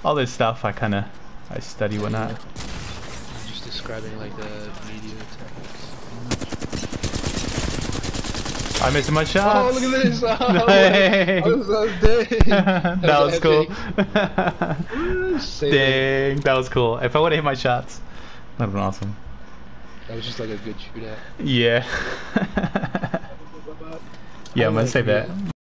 all this stuff I study whatnot. Just describing like the media techniques. I'm missing my shots. Oh, look at this! Oh, Dang. I was dead. That was cool. Save Dang, that was cool. If I would have hit my shots, that would have been awesome. That was just like a good shootout. Yeah. Yeah, I'm gonna save that.